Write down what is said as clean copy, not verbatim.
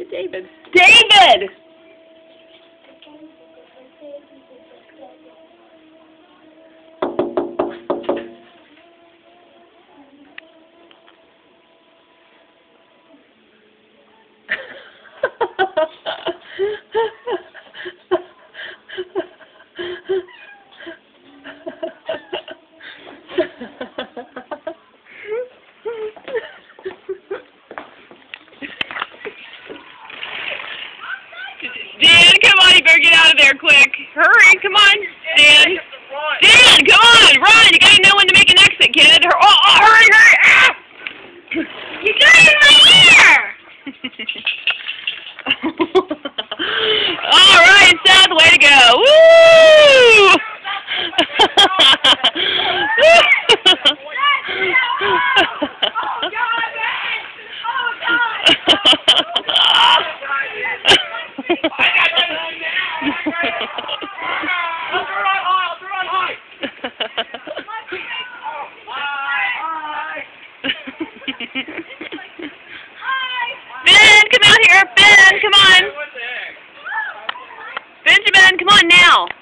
to David. David! Dan, come on, you better get out of there quick. Hurry, come on, Dan. Dan, come on, run. You gotta know when to make an exit, kid. Hurry, hurry. Ah! You got it in my ear. All right, Seth, way to go. Woo! Ben, come out here. Ben, come on. Benjamin, come on now.